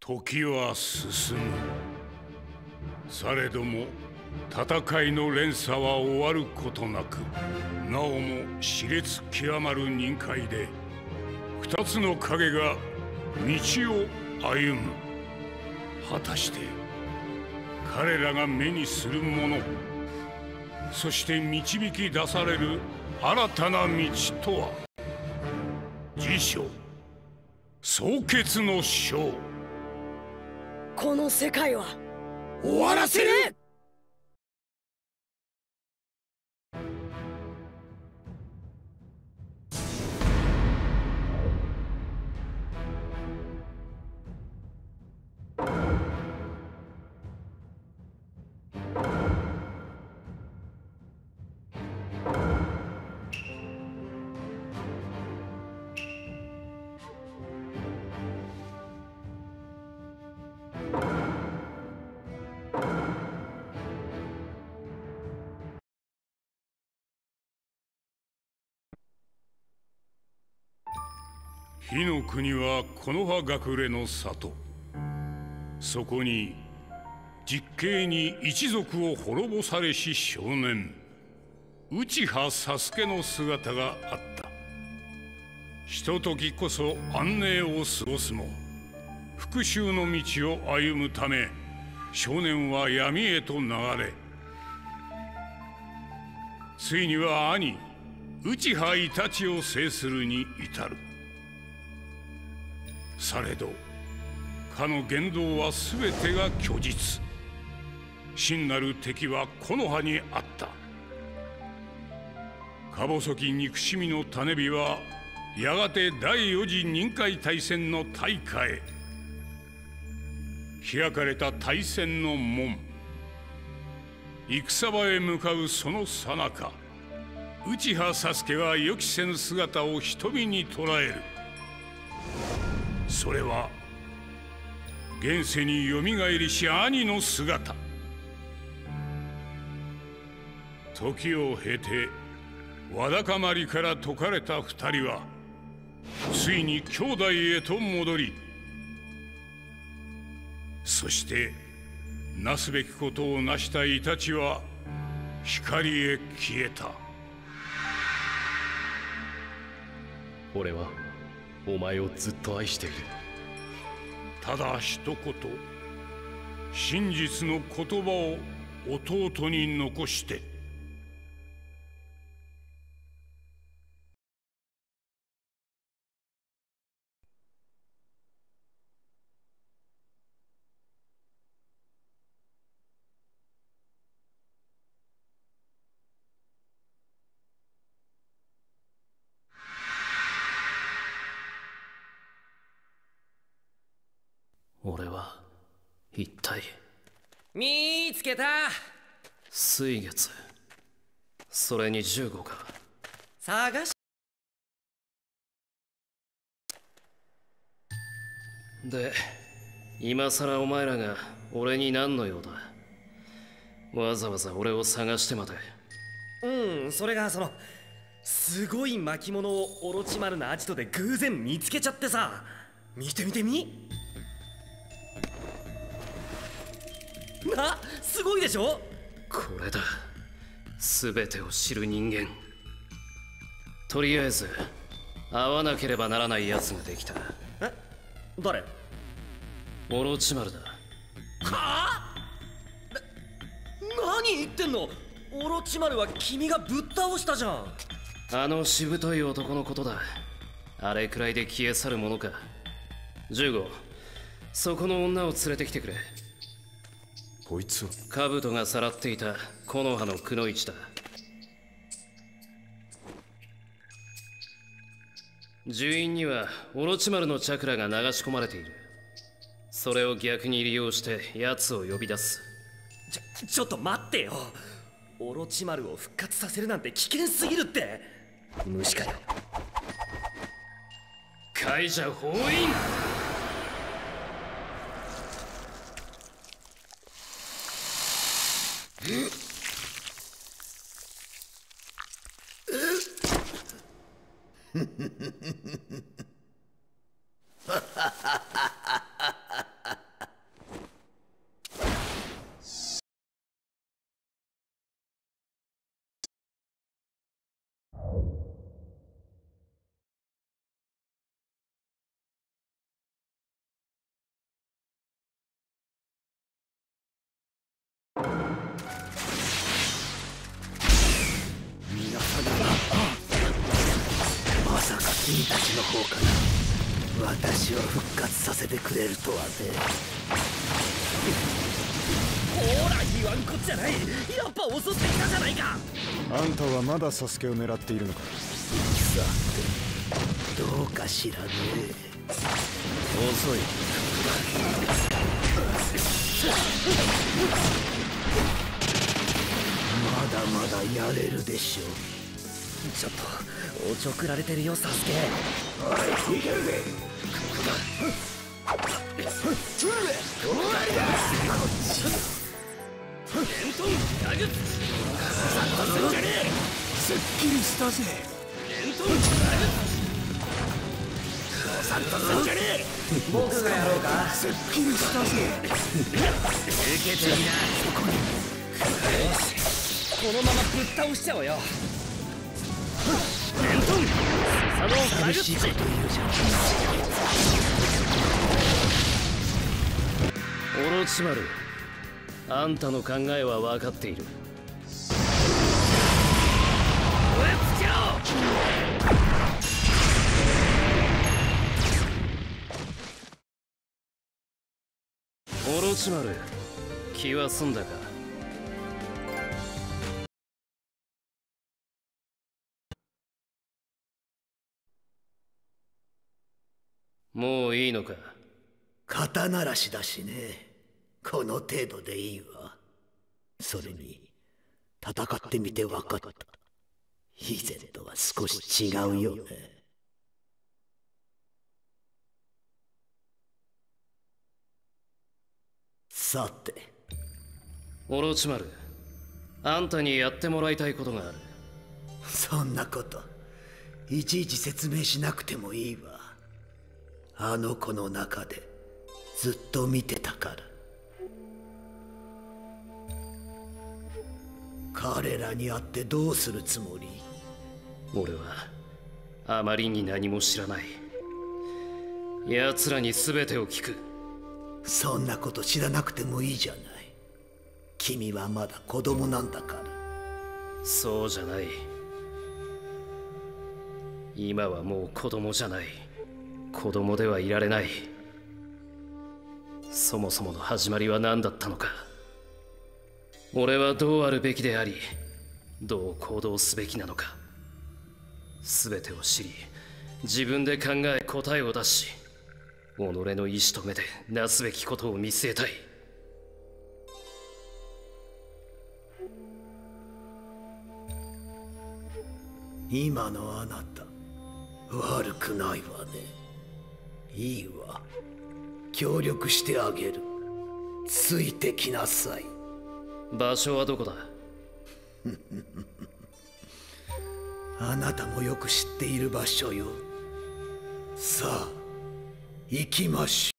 時は進む。されども戦いの連鎖は終わることなく、なおも熾烈極まる忍界で二つの影が道を歩む。果たして彼らが目にするもの、そして導き出される新たな道とは。辞書蒼結の章。 この世界は終わらせる。 火の国は木の葉隠れの里。そこに実刑に一族を滅ぼされし少年内葉佐助の姿があった。ひとときこそ安寧を過ごすも、復讐の道を歩むため少年は闇へと流れ、ついには兄内葉イタチを制するに至る。されどかの言動は全てが虚実。真なる敵は木の葉にあった。か細き憎しみの種火はやがて第四次忍界大戦の大火へ。開かれた大戦の門、戦場へ向かうその最中、内葉佐助は予期せぬ姿を瞳に捉える。それは現世によみがえりし兄の姿。時を経てわだかまりから解かれた二人はついに兄弟へと戻り、そしてなすべきことをなしたイタチは光へ消えた。 俺はお前をずっと愛している。 ただ一言、真実の言葉を弟に残して。 俺は一体。 見つけた。 水月、それに15か。 探し。 で、今さらお前らが俺に何の用だ。わざわざ俺を探してまで。 それがすごい巻物をオロチマルのアジトで偶然見つけちゃってさ。見てみ。すごいでしょ。 これだ、全てを知る人間。とりあえず会わなければならない奴ができた。 誰？ オロチマルだ。 はあ？何言ってんの？オロチマルは君がぶっ倒したじゃん。 あのしぶとい男のことだ。あれくらいで消え去るものか。15、そこの女を連れてきてくれ。 こいつは兜がさらっていた木の葉のくのいちだ。樹院にはオロチマルのチャクラが流し込まれている。それを逆に利用して奴を呼び出す。 ちょっと待ってよ。オロチマルを復活させるなんて危険すぎるって。無視かよ。 解除封印。 君たちの方から私を復活させてくれるとはね。 ほら言わんこっちゃない。やっぱ襲ってきたじゃないか。 あんたはまだサスケを狙っているのか。 さてどうかしらね。 遅い。 まだまだやれるでしょう。 ちょっとおちょくられてるよサスケ。 おい、いけるぜ。 レントンガグッすっきりしたぜ。 レントンガグさっとすんじゃねえ。 僕がやろうか。 すっきりしたぜ。 受けてみな。よし、このままぶっ倒しちゃおうよ。レントンスサノーガグッチ。 寂しいこと言うじゃん。 オロチマル、あんたの考えは分かっている。 燃え尽きろ。 オロチマル、気は済んだか。もういいのか。 肩慣らしだしね。この程度でいいわ。それに戦ってみて分かった。以前とは少し違うよね。さてオロチマル、あんたにやってもらいたいことがある。 そんなこといちいち説明しなくてもいいわ。あの子の中でずっと見てたから。彼らに会ってどうするつもり？ 俺はあまりに何も知らない。奴らに全てを聞く。 そんなこと知らなくてもいいじゃない。君はまだ子供なんだから。 そうじゃない。今はもう子供じゃない。子供ではいられない。そもそもの始まりは何だったのか。俺はどうあるべきであり、どう行動すべきなのか。全てを知り、自分で考え答えを出し、己の意志と目でなすべきことを見据えたい。 今のあなた悪くないわね。いいわ、協力してあげる。ついてきなさい。 場所はどこだ？ あなたもよく知っている場所よ。さあ行きましょう。